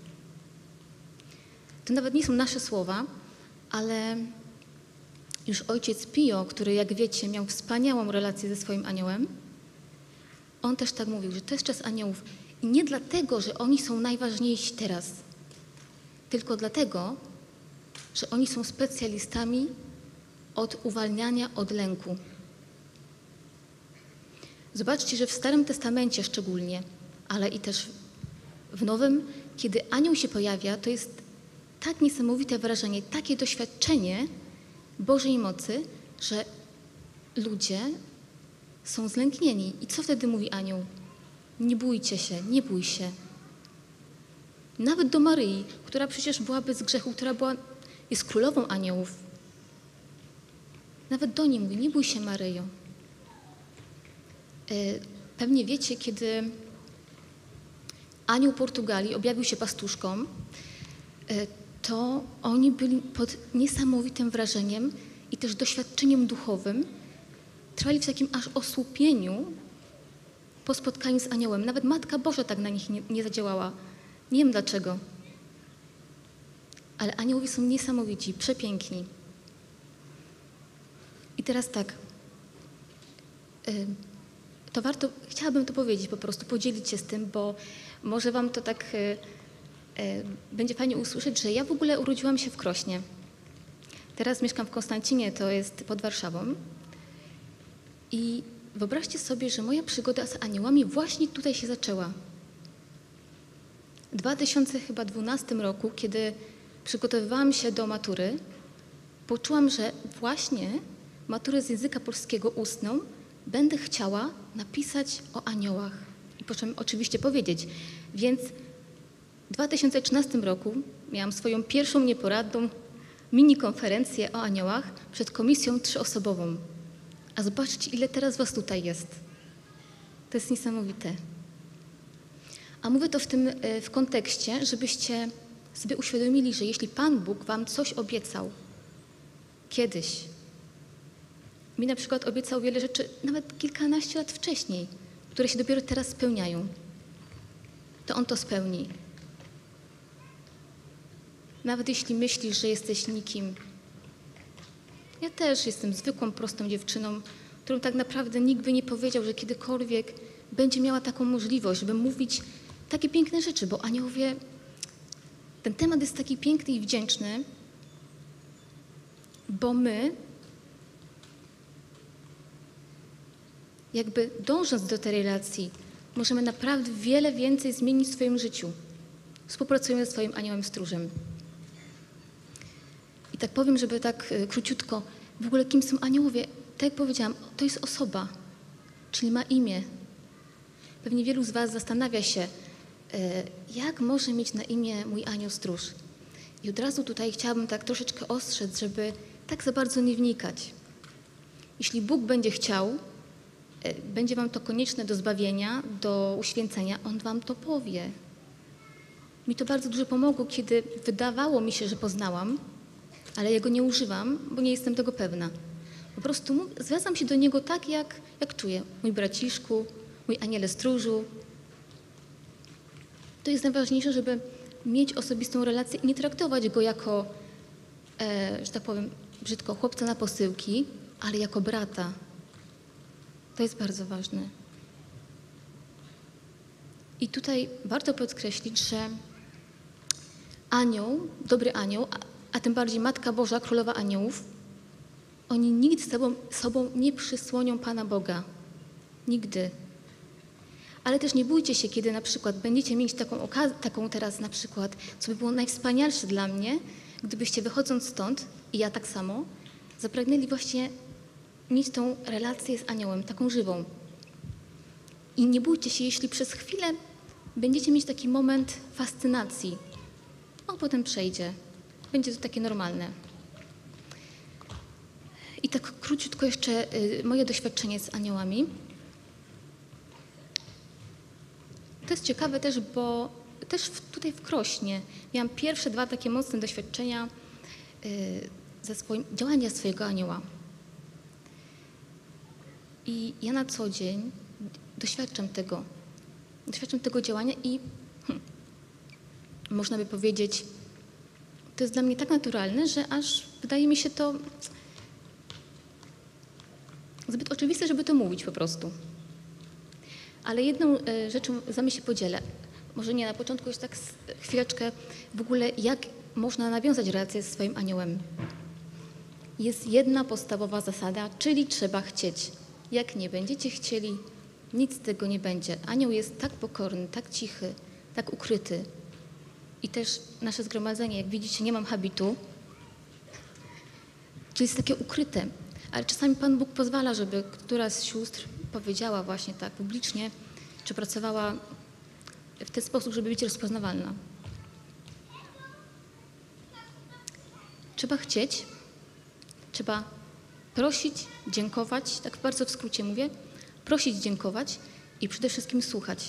To nawet nie są nasze słowa, ale już ojciec Pio, który, jak wiecie, miał wspaniałą relację ze swoim aniołem, on też tak mówił, że to jest czas aniołów. I nie dlatego, że oni są najważniejsi teraz, tylko dlatego, że oni są specjalistami od uwalniania od lęku. Zobaczcie, że w Starym Testamencie szczególnie, ale i też w Nowym, kiedy anioł się pojawia, to jest tak niesamowite wrażenie, takie doświadczenie Bożej mocy, że ludzie są zlęknieni. I co wtedy mówi anioł? Nie bójcie się, nie bój się. Nawet do Maryi, która przecież była bez grzechu, jest królową aniołów. Nawet do niej mówi, nie bój się, Maryjo. Pewnie wiecie, kiedy anioł Portugalii objawił się pastuszkom, to oni byli pod niesamowitym wrażeniem i też doświadczeniem duchowym. Trwali w takim aż osłupieniu po spotkaniu z aniołem. Nawet Matka Boża tak na nich nie zadziałała. Nie wiem dlaczego. Ale aniołowie są niesamowici, przepiękni. I teraz tak, to chciałabym to powiedzieć po prostu, podzielić się z tym, bo może wam to tak będzie fajnie usłyszeć, że ja w ogóle urodziłam się w Krośnie. Teraz mieszkam w Konstancinie, to jest pod Warszawą. I wyobraźcie sobie, że moja przygoda z aniołami właśnie tutaj się zaczęła. W 2012 roku, kiedy przygotowywałam się do matury, poczułam, że właśnie maturę z języka polskiego ustną będę chciała napisać o aniołach. I potem oczywiście powiedzieć. Więc w 2013 roku miałam swoją pierwszą nieporadną mini konferencję o aniołach przed komisją 3-osobową. A zobaczcie, ile teraz was tutaj jest. To jest niesamowite. A mówię to w kontekście, żebyście sobie uświadomili, że jeśli Pan Bóg wam coś obiecał kiedyś, mi na przykład obiecał wiele rzeczy nawet kilkanaście lat wcześniej, które się dopiero teraz spełniają, to On to spełni. Nawet jeśli myślisz, że jesteś nikim. Ja też jestem zwykłą, prostą dziewczyną, którą tak naprawdę nikt by nie powiedział, że kiedykolwiek będzie miała taką możliwość, żeby mówić takie piękne rzeczy, bo aniołowie, ten temat jest taki piękny i wdzięczny, bo my, jakby dążąc do tej relacji, możemy naprawdę wiele więcej zmienić w swoim życiu. Współpracujemy ze swoim aniołem stróżem. I tak powiem, żeby tak króciutko, w ogóle kim są aniołowie? Tak jak powiedziałam, to jest osoba, czyli ma imię. Pewnie wielu z was zastanawia się, jak może mieć na imię mój anioł stróż. I od razu tutaj chciałabym tak troszeczkę ostrzec, żeby tak za bardzo nie wnikać. Jeśli Bóg będzie chciał, będzie wam to konieczne do zbawienia, do uświęcenia, On wam to powie. Mi to bardzo dużo pomogło, kiedy wydawało mi się, że poznałam, ale ja go nie używam, bo nie jestem tego pewna. Po prostu zwracam się do Niego tak, jak czuję. Mój braciszku, mój aniele stróżu. To jest najważniejsze, żeby mieć osobistą relację i nie traktować go jako, że tak powiem brzydko, chłopca na posyłki, ale jako brata. To jest bardzo ważne. I tutaj warto podkreślić, że anioł, dobry anioł, a tym bardziej Matka Boża, Królowa Aniołów, oni nigdy sobą nie przysłonią Pana Boga. Nigdy. Ale też nie bójcie się, kiedy na przykład będziecie mieć taką teraz na przykład, co by było najwspanialsze dla mnie, gdybyście wychodząc stąd, i ja tak samo, zapragnęli właśnie mieć tą relację z aniołem, taką żywą. I nie bójcie się, jeśli przez chwilę będziecie mieć taki moment fascynacji. Potem przejdzie. Będzie to takie normalne. I tak króciutko jeszcze moje doświadczenie z aniołami. To jest ciekawe też, bo też tutaj w Krośnie miałam pierwsze 2 takie mocne doświadczenia ze działania swojego anioła. I ja na co dzień doświadczam tego działania i można by powiedzieć, to jest dla mnie tak naturalne, że aż wydaje mi się to zbyt oczywiste, żeby to mówić po prostu. Ale jedną rzeczą z wami się podzielę. Może nie na początku, już tak chwileczkę w ogóle, jak można nawiązać relację ze swoim aniołem. Jest jedna podstawowa zasada, czyli trzeba chcieć. Jak nie będziecie chcieli, nic z tego nie będzie. Anioł jest tak pokorny, tak cichy, tak ukryty. I też nasze zgromadzenie, jak widzicie, nie mam habitu, to jest takie ukryte. Ale czasami Pan Bóg pozwala, żeby któraś z sióstr powiedziała właśnie tak publicznie, czy pracowała w ten sposób, żeby być rozpoznawalna. Trzeba chcieć, trzeba prosić, dziękować, tak bardzo w skrócie mówię, prosić, dziękować i przede wszystkim słuchać.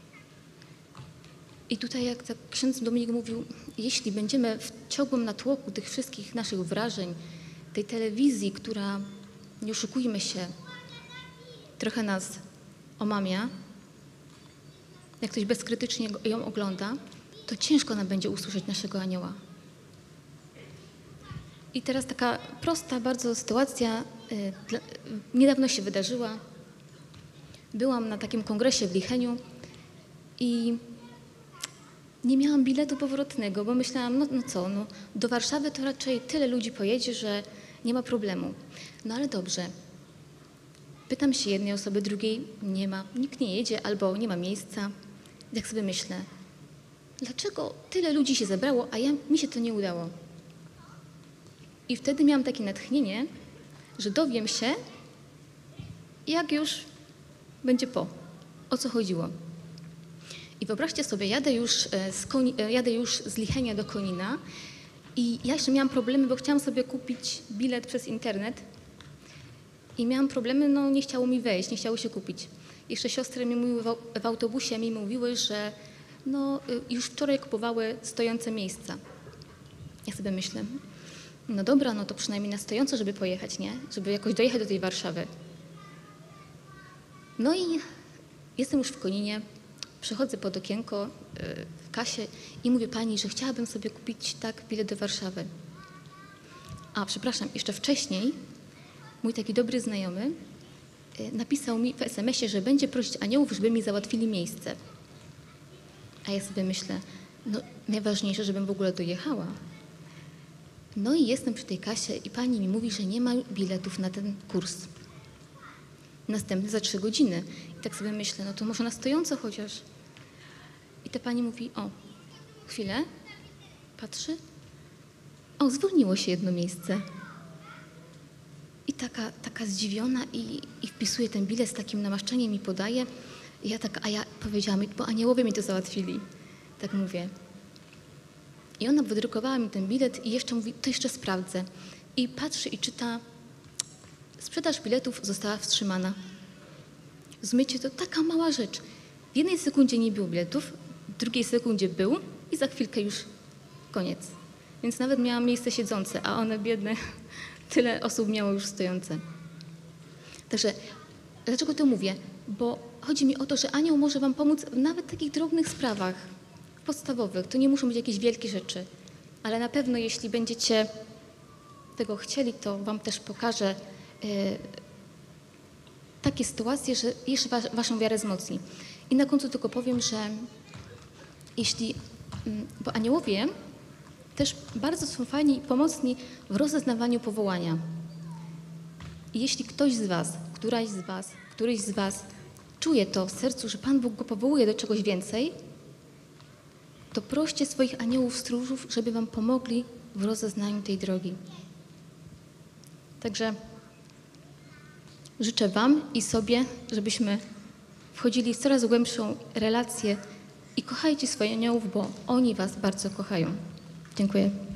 I tutaj, jak tak ksiądz Dominik mówił, jeśli będziemy w ciągłym natłoku tych wszystkich naszych wrażeń, tej telewizji, która, nie oszukujmy się, trochę nas omamia, jak ktoś bezkrytycznie ją ogląda, to ciężko nam będzie usłyszeć naszego anioła. I teraz taka prosta bardzo sytuacja niedawno się wydarzyła. Byłam na takim kongresie w Licheniu i nie miałam biletu powrotnego, bo myślałam, no co, do Warszawy to raczej tyle ludzi pojedzie, że nie ma problemu. No ale dobrze. Pytam się jednej osoby, drugiej nie ma, nikt nie jedzie albo nie ma miejsca. Jak sobie myślę, dlaczego tyle ludzi się zebrało, a mi się to nie udało? I wtedy miałam takie natchnienie, że dowiem się, jak już będzie o co chodziło. I wyobraźcie sobie, jadę już z Lichenia do Konina i ja jeszcze miałam problemy, bo chciałam sobie kupić bilet przez internet i miałam problemy, nie chciało mi wejść, nie chciało się kupić. Jeszcze siostry mi mówiły w autobusie, mi mówiły, że już wczoraj kupowały stojące miejsca. Ja sobie myślę, no dobra, to przynajmniej na stojąco, żeby pojechać, nie? Żeby jakoś dojechać do tej Warszawy. No i jestem już w Koninie, przychodzę pod okienko w kasie i mówię pani, że chciałabym sobie kupić bilet do Warszawy. A, przepraszam, jeszcze wcześniej mój taki dobry znajomy napisał mi w SMS-ie, że będzie prosić aniołów, żeby mi załatwili miejsce. A ja sobie myślę, najważniejsze, żebym w ogóle dojechała. No i jestem przy tej kasie i pani mi mówi, że nie ma biletów na ten kurs. Następny za 3 godziny. I tak sobie myślę, to może na stojąco chociaż. I ta pani mówi, chwilę, patrzy, zwolniło się jedno miejsce. I taka zdziwiona i wpisuje ten bilet z takim namaszczeniem mi podaje. I ja powiedziałam, bo aniołowie mi to załatwili. Tak mówię. I ona wydrukowała mi ten bilet i jeszcze mówi, to jeszcze sprawdzę. I patrzy i czyta, sprzedaż biletów została wstrzymana. Rozumiecie, to taka mała rzecz. W jednej sekundzie nie było biletów, w drugiej sekundzie był i za chwilkę już koniec. Więc nawet miałam miejsce siedzące, a one biedne, tyle osób miało już stojące. Także dlaczego to mówię? Bo chodzi mi o to, że anioł może wam pomóc w nawet takich drobnych sprawach, podstawowych. To nie muszą być jakieś wielkie rzeczy. Ale na pewno, jeśli będziecie tego chcieli, to wam też pokażę takie sytuacje, że jeszcze waszą wiarę wzmocni. I na końcu tylko powiem, że bo aniołowie też bardzo są fajni i pomocni w rozeznawaniu powołania. I jeśli ktoś z was, któryś z was czuje to w sercu, że Pan Bóg go powołuje do czegoś więcej, to proście swoich aniołów stróżów, żeby wam pomogli w rozeznaniu tej drogi. Także życzę wam i sobie, żebyśmy wchodzili w coraz głębszą relację i kochajcie swoich aniołów, bo oni was bardzo kochają. Dziękuję.